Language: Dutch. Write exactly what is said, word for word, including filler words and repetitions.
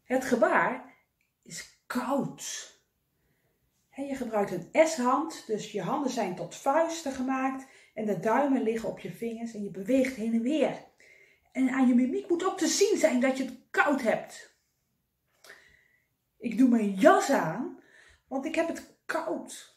Het gebaar is koud. Je gebruikt een S-hand, dus je handen zijn tot vuisten gemaakt en de duimen liggen op je vingers en je beweegt heen en weer. En aan je mimiek moet ook te zien zijn dat je het koud hebt. Ik doe mijn jas aan, want ik heb het koud.